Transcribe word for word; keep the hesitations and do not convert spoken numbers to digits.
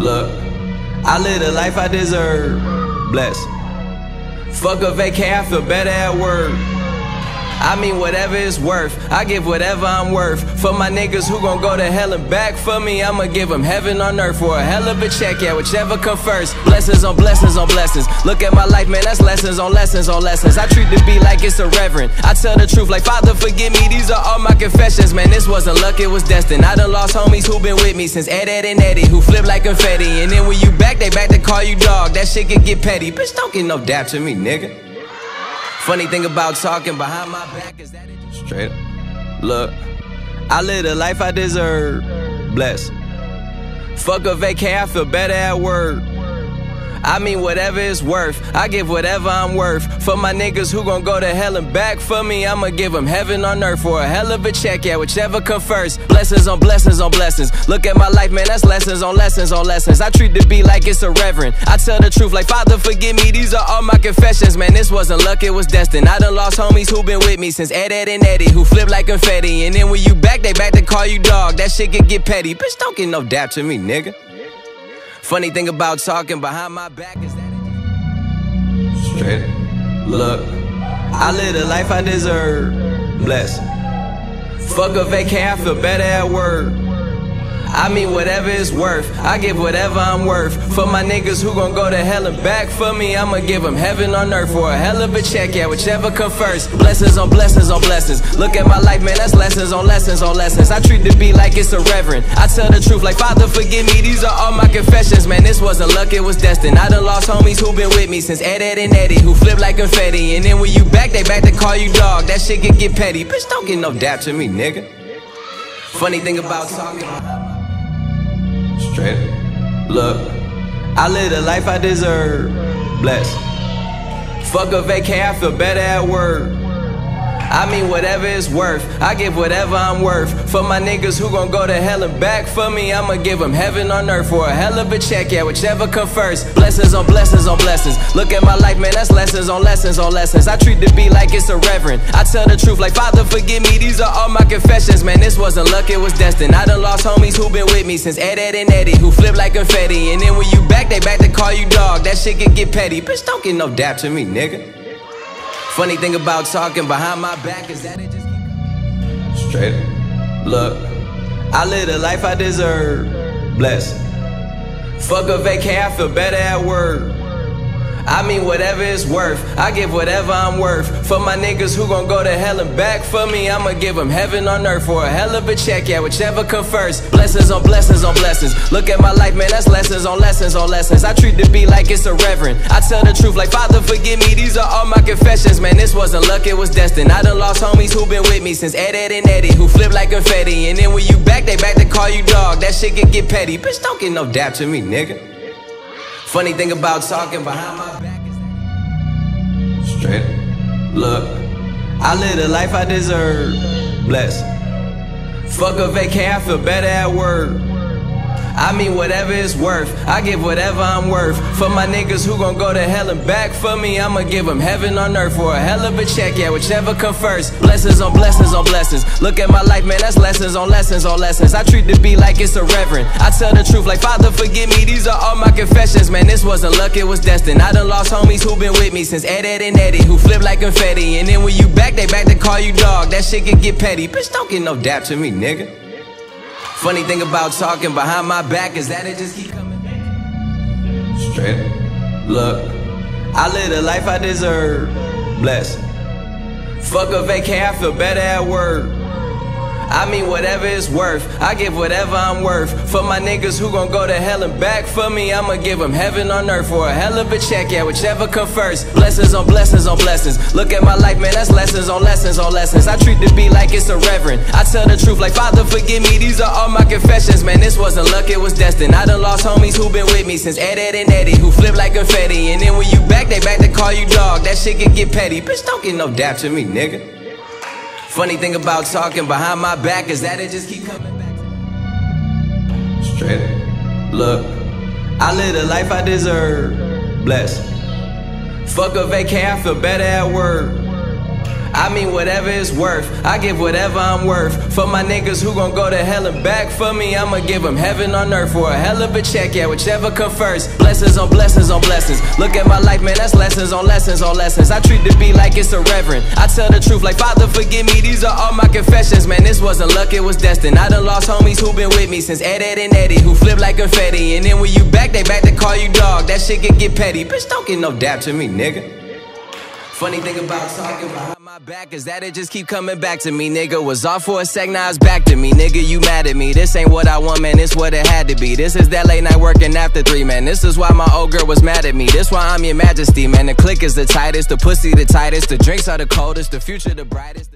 Look, I live the life I deserve. Bless. Fuck a vacay, I feel better at work. I mean whatever it's worth, I give whatever I'm worth. For my niggas who gon' go to hell and back for me, I'ma give them heaven on earth for a hell of a check, yeah, whichever come first. Blessings on blessings on blessings. Look at my life, man, that's lessons on lessons on lessons. I treat the beat like it's a reverend. I tell the truth like, Father, forgive me, these are all my confessions. Man, this wasn't luck, it was destined. I done lost homies who been with me since Ed, Ed, and Eddie, who flip like confetti. And then when you back, they back to call you dog. That shit can get petty. Bitch, don't get no dap to me, nigga. Funny thing about talking behind my back is that it just straight up. Look, I live the life I deserve. Bless. Fuck a vacay, I feel better at work. I mean whatever it's worth, I give whatever I'm worth. For my niggas who gon' go to hell and back for me, I'ma give them heaven on earth for a hell of a check, yeah, whichever come first. Blessings on blessings on blessings. Look at my life, man, that's lessons on lessons on lessons. I treat the beat like it's a reverend. I tell the truth like, Father, forgive me, these are all my confessions. Man, this wasn't luck, it was destined. I done lost homies who been with me since Ed, Ed, and Eddie, who flip like confetti. And then when you back, they back to call you dog. That shit can get petty. Bitch, don't get no dap to me, nigga. Funny thing about talking behind my back is that it straight. Look, I live the life I deserve. Bless. Fuck a vacay, I feel better at work. I mean whatever it's worth, I give whatever I'm worth. For my niggas who gon' go to hell and back for me, I'ma give them heaven on earth for a hell of a check, yeah, whichever come first. Blessings on blessings on blessings. Look at my life, man, that's lessons on lessons on lessons. I treat the beat like it's a reverend. I tell the truth like, Father, forgive me, these are all my confessions. Man, this wasn't luck, it was destined. I done lost homies who been with me since Ed, Ed, and Eddie, who flip like confetti. And then when you back, they back to call you dog. That shit can get petty. Bitch, don't get no dap to me, nigga. Funny thing about talking straight. Look, I live the life I deserve. Bless. Fuck a vacay, I feel better at work. I mean whatever it's worth, I give whatever I'm worth. For my niggas who gon' go to hell and back for me, I'ma give them heaven on earth for a hell of a check, yeah, whichever come first. Blessings on blessings on blessings. Look at my life, man, that's lessons on lessons on lessons. I treat the beat like it's a reverend. I tell the truth like, Father, forgive me, these are all my confessions. Man, this wasn't luck, it was destined. I done lost homies who been with me since Ed, Ed, and Eddie, who flip like confetti. And then when you back, they back to call you dog. That shit can get petty. Bitch, don't get no dap to me, nigga. Funny thing about talking behind my back is that it just keep straight. Look, I live the life I deserve. Bless. Fuck a vacay, I feel better at work. I mean whatever it's worth, I give whatever I'm worth. For my niggas who gon' go to hell and back for me, I'ma give them heaven on earth for a hell of a check, yeah, whichever come first. Blessings on blessings on blessings. Look at my life, man, that's lessons on lessons on lessons. I treat the beat like it's a reverend. I tell the truth like, Father, forgive me, these are all my confessions. Man, this wasn't luck, it was destined. I done lost homies who been with me since Ed, Ed, and Eddie, who flip like confetti. And then when you back, they back to call you dog. That shit can get petty. Bitch, don't get no dap to me, nigga. Funny thing about talking behind my back is that straight. Look, I live the life I deserve. Bless. Fuck a vacay, I feel better at work. I mean whatever it's worth, I give whatever I'm worth. For my niggas who gon' go to hell and back for me, I'ma give them heaven on earth for a hell of a check, yeah, whichever come first. Blessings on blessings on blessings. Look at my life, man, that's lessons on lessons on lessons. I treat the beat like it's a reverend. I tell the truth like, Father, forgive me, these are all my confessions. Man, this wasn't luck, it was destined. I done lost homies who been with me since Ed, Ed, and Eddie, who flip like confetti. And then when you back, they back to call you dog. That shit can get petty. Bitch, don't get no dap to me, nigga. Funny thing about talking behind my back is that it just keep coming back. Straight. Look, I live the life I deserve. Bless. Fuck a vacay, I feel better at work. I mean whatever it's worth, I give whatever I'm worth. For my niggas who gon' go to hell and back for me, I'ma give them heaven on earth for a hell of a check, yeah, whichever come first. Blessings on blessings on blessings. Look at my life, man, that's lessons on lessons on lessons. I treat the beat like it's a reverend. I tell the truth like, Father, forgive me, these are all my confessions. Man, this wasn't luck, it was destined. I done lost homies who been with me since Ed, Ed, and Eddie, who flip like confetti. And then when you back, they back to call you dog. That shit can get petty. Bitch, don't get no dap to me, nigga. Funny thing about talking behind my back is that it just keep coming back to me. Straight. Look, I live the life I deserve. Bless. Fuck a vacay, I feel better at work. I mean whatever it's worth, I give whatever I'm worth. For my niggas who gon' go to hell and back for me, I'ma give them heaven on earth for a hell of a check, yeah, whichever come first. Blessings on blessings on blessings. Look at my life, man, that's lessons on lessons on lessons. I treat the beat like it's a reverend. I tell the truth like, Father, forgive me, these are all my confessions. Man, this wasn't luck, it was destined. I done lost homies who been with me since Ed, Ed, and Eddie, who flip like confetti. And then when you back, they back to call you dog. That shit can get petty. Bitch, don't get no dap to me, nigga. Funny thing about talking behind my back is that it just keep coming back to me, nigga. Was off for a sec, now it's back to me, nigga. You mad at me? This ain't what I want, man. This what it had to be. This is that late night working after three, man. This is why my old girl was mad at me. This why I'm your majesty, man. The click is the tightest, the pussy the tightest, the drinks are the coldest, the future the brightest.